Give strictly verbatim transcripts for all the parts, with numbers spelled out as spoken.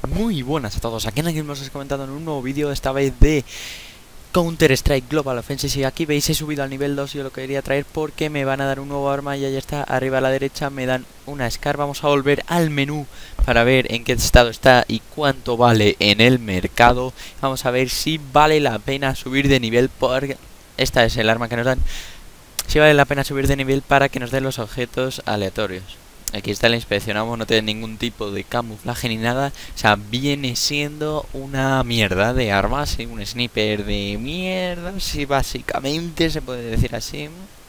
Muy buenas a todos, aquí en el que hemos comentado en un nuevo vídeo, esta vez de Counter-Strike Global Offensive. Y aquí veis, he subido al nivel dos, yo lo quería traer porque me van a dar un nuevo arma y ahí está, arriba a la derecha me dan una Scar. Vamos a volver al menú para ver en qué estado está y cuánto vale en el mercado. Vamos a ver si vale la pena subir de nivel, porque esta es el arma que nos dan. Si vale la pena subir de nivel para que nos den los objetos aleatorios. Aquí está, la inspeccionamos, no tiene ningún tipo de camuflaje ni nada. O sea, viene siendo una mierda de armas, ¿sí? Un sniper de mierda, sí, básicamente se puede decir así.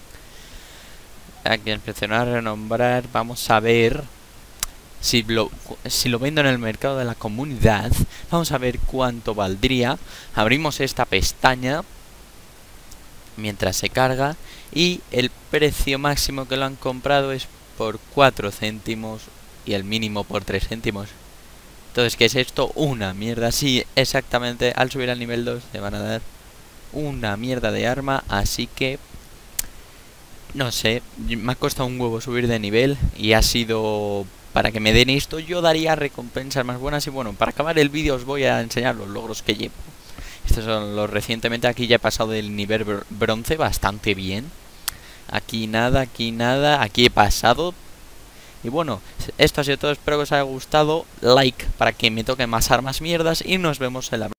Aquí inspeccionar, renombrar, vamos a ver si lo, si lo vendo en el mercado de la comunidad. Vamos a ver cuánto valdría. Abrimos esta pestaña mientras se carga y el precio máximo que lo han comprado es por cuatro céntimos y el mínimo por tres céntimos. Entonces, ¿qué es esto? Una mierda. Sí, exactamente, al subir al nivel dos te van a dar una mierda de arma, así que no sé, me ha costado un huevo subir de nivel y ha sido para que me den esto. Yo daría recompensas más buenas y bueno, para acabar el vídeo os voy a enseñar los logros que llevo. Estos son los recientemente. Aquí ya he pasado del nivel br bronce bastante bien. Aquí nada, aquí nada, aquí he pasado. Y bueno, esto ha sido todo, espero que os haya gustado. Like para que me toquen más armas mierdas y nos vemos en la próxima.